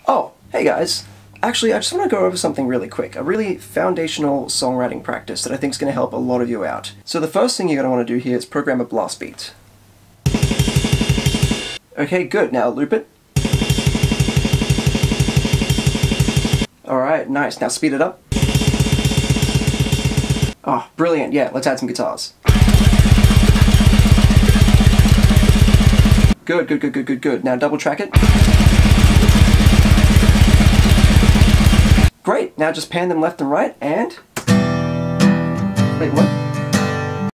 Oh, hey guys. Actually, I just want to go over something really quick, a really foundational songwriting practice that I think is going to help a lot of you out. So the first thing you're going to want to do here is program a blast beat. Okay, good. Now loop it. Alright, nice. Now speed it up. Oh, brilliant. Yeah, let's add some guitars. Good, good, good, good, good, good. Now double track it. Great, now just pan them left and right and... Wait, what?